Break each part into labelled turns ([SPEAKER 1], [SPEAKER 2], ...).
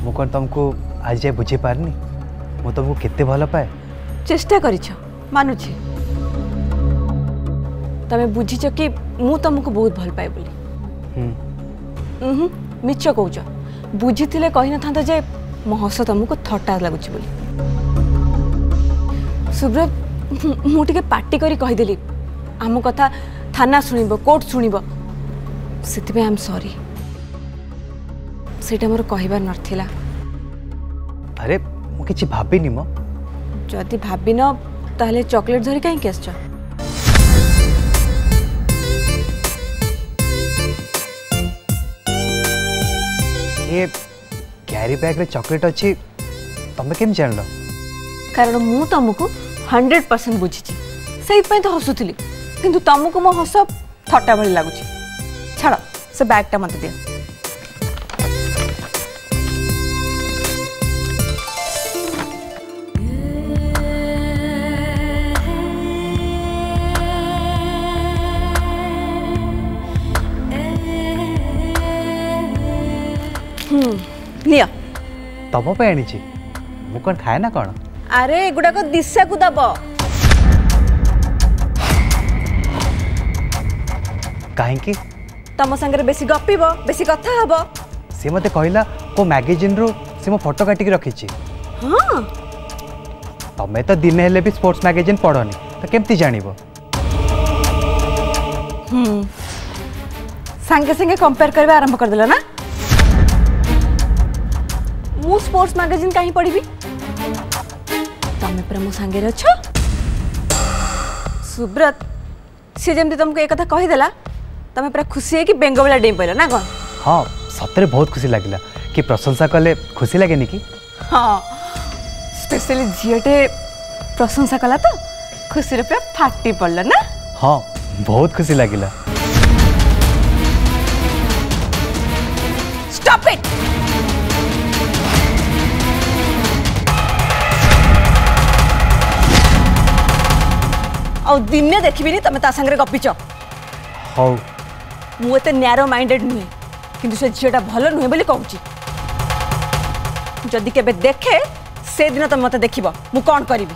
[SPEAKER 1] मु कौन तुमको आज जाए बुझे पारनी मु तुमको केते भल पाए
[SPEAKER 2] चेष्टा करिछ मानुछि तमे बुझिछ कि मु तुमको बहुत भल पाए बोली मिछ कहूछ बुझीथिले कहि न थांता जे मो हस तुमको थट्टा लागुछि बोली सुब्रत मु टिके पार्टी करी कहि देली आम कथा थाना सुनिबो कोर्ट सुनिबो सेति आई एम सॉरी सेटा मोर कहिबार नथिला।
[SPEAKER 1] अरे मु किछि भाबिनी मो
[SPEAKER 2] जदि भाबिन ताहले चॉकलेट धरी कहीं केसछ
[SPEAKER 1] ये कैरी बैग रे चॉकलेट अच्छी तमे केम जानलो
[SPEAKER 2] कारण मु तुमको 100% बुझी से तो हसुली किंतु तुमको मो हस थट्टा भली लगुच छाड़ से बैगटा मत दिया लिया
[SPEAKER 1] तम पे आनी मु कौन खाए ना कौन
[SPEAKER 2] अरे एगुड़ा को दिशा को दब
[SPEAKER 1] कहीं
[SPEAKER 2] तम संगे बेसी गपिब बेसी कथा हब
[SPEAKER 1] सी मते कहला को मैगजीन रो सी मो फोटो काटिक रखी
[SPEAKER 2] हाँ
[SPEAKER 1] तमें तो दिन हेले भी स्पोर्ट्स मैगजीन पढ़नी तो केमती जानिबो
[SPEAKER 2] संगे संगे कंपेयर करबे आरंभ कर देला ना मु स्पोर्ट्स मैगजीन कहीं पढ़ी तमें पूरा मो सांगे अच्छ सुब्रत सी जमती तुमको एक कथा कहीदेला तमें पूरा खुशी है कि बेंग वाला डेम पड़ा ना कौन
[SPEAKER 1] हाँ सतरे बहुत खुशी लगिला कि प्रशंसा कले खुशी लगे कि
[SPEAKER 2] हाँ स्पेशली झीटे प्रशंसा कला तो खुशी पूरा फाटी पड़ला ना
[SPEAKER 1] हाँ बहुत खुशी लगिला
[SPEAKER 2] स्टॉप इट और दिने देखिबिनी तमे ता संगे गपिच
[SPEAKER 1] हौ
[SPEAKER 2] मु एते नैरो माइंडेड नुहे किंतु से झीटा भल नुहे बोली कहूची जदि केबे देखे से दिन तुम मते देखिबो मु कोन करिवि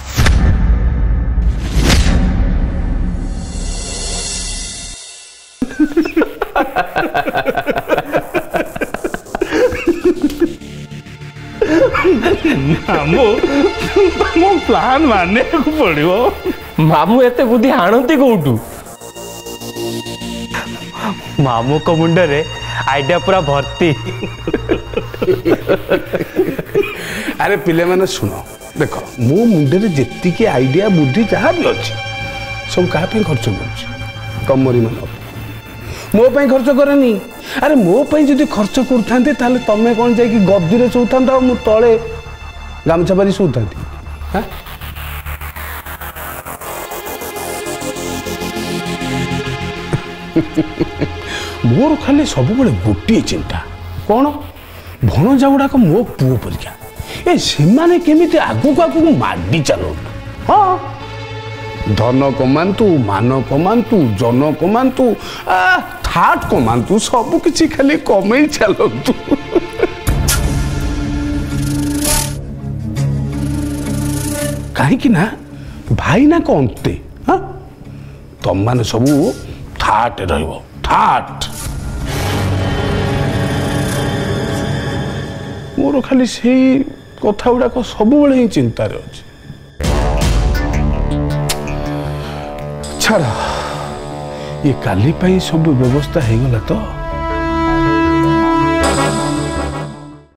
[SPEAKER 3] मामू तुम प्लान माने को पड़िबो मामू एते बुद्धि हाणती कोठू
[SPEAKER 1] मामू को मुंडे रे आइडिया पूरा भर्ती
[SPEAKER 3] अरे पिले माने सुनो देखो मो मुंडे रे जेत्ती के आइडिया बुद्धि जहाँ भी अच्छी सब कहा पे खर्च कर तमरी मन मो पे खर्च करनी अरे मो पे जदि खर्च करथांते ताले तमे कोन जाय कि गद्दी रे सोथांता मु तळे गामछा बारी सोथांती हां मोर खाली सब बड़े गोटे चिंता कौन भणजा गुड़ाक मो पुओ परीक्षा ए सेमाने केमिति आगु आगु माडी चलो हाँ धन कमांतु मान कमांतु जन कमांतु थाट कमांतु सब किछि खाली कमई चलतु कहीं कि ना भाई ना कंते हाँ तुम माने सब थाट रहिबो थाट मोर खाली से कथा गुड़ाक सब बेले ही चिंतार अच्छे छाड़ ये काली पाई सब व्यवस्था हो गला तो